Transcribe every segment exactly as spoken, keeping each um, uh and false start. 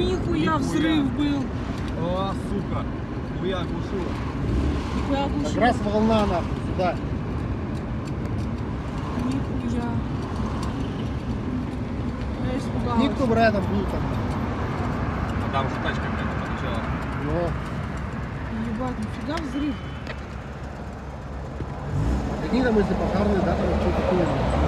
Нихуя взрыв был. О, сука. Нихуя оглушила. Нихуя оглушила. Как раз волна нахуй сюда. Нихуя. Я испугалась. Никто бы рядом был там. А там же тачка, блядь, подъезжала. Но Ебать, нифига взрыв. какие там, если пожарные, да, там что такое.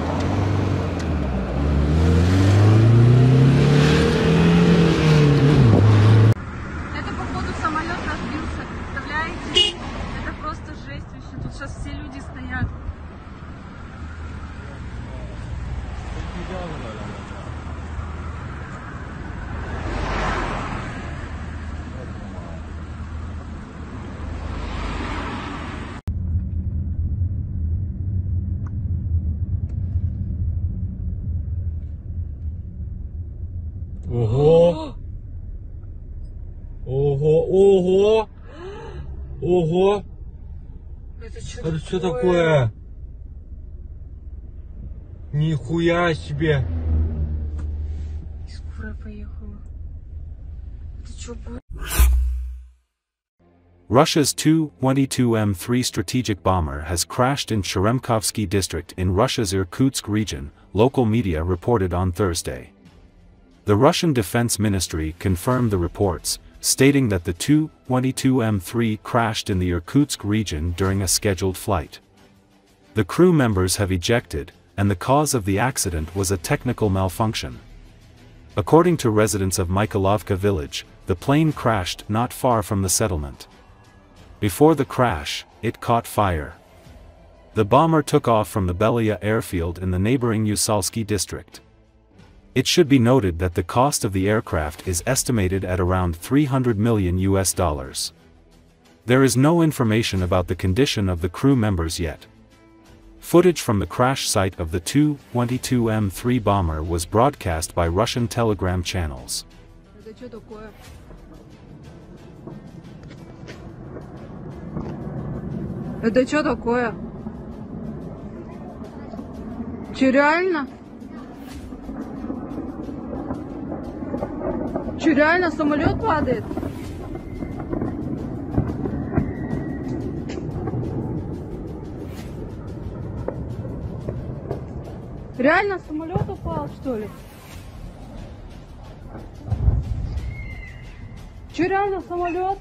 Это, походу, самолет разбился. Представляете? Это просто жесть вообще. Тут сейчас все люди стоят. Ого! Ого! Ого! Ого! Это что Это что такое? Нихуя себе! Скорая поехала. Это что было? Russia's Tu twenty-two M three strategic bomber has crashed in Cheremkovsky district in Russia's Irkutsk region, local media reported on Thursday. The Russian Defense Ministry confirmed the reports, stating that the Tu twenty-two M three crashed in the Irkutsk region during a scheduled flight. The crew members have ejected, and the cause of the accident was a technical malfunction. According to residents of Mykolovka village, the plane crashed not far from the settlement. Before the crash, it caught fire. The bomber took off from the Belia airfield in the neighboring Usalsky district. It should be noted that the cost of the aircraft is estimated at around three hundred million U S dollars. There is no information about the condition of the crew members yet. Footage from the crash site of the Tu twenty-two M three bomber was broadcast by Russian Telegram channels. Это что такое? Это что такое? Че, реально? Че, реально самолет падает? Реально самолет упал, что ли? Че, реально самолет?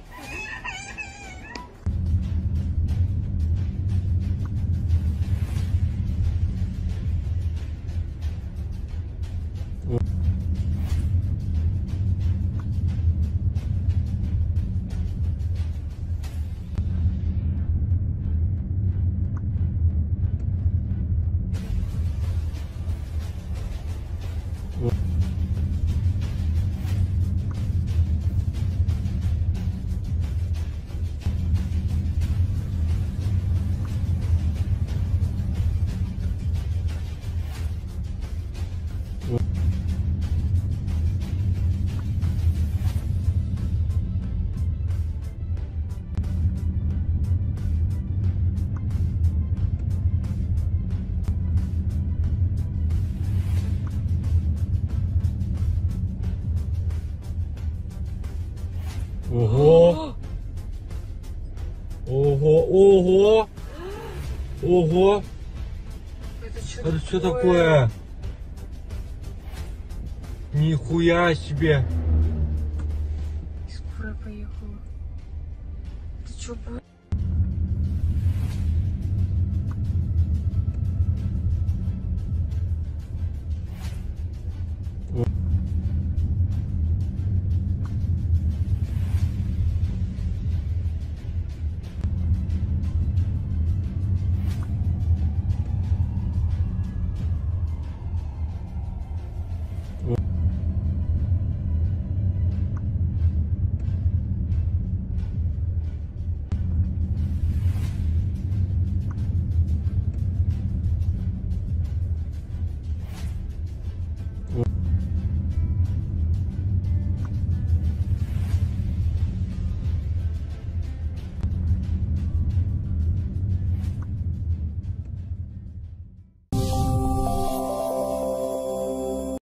Ого! Ого! Ого! Ого! Это что такое? Нихуя себе! Скорая поехала. Это что было?